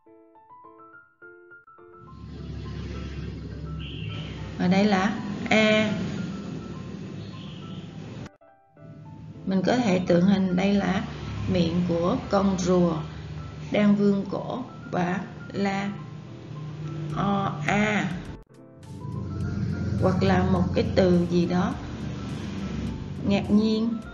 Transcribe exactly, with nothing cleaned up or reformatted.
Ở đây là A. Mình có thể tượng hình đây là miệng của con rùa đang vươn cổ và la o a, hoặc là một cái từ gì đó ngạc nhiên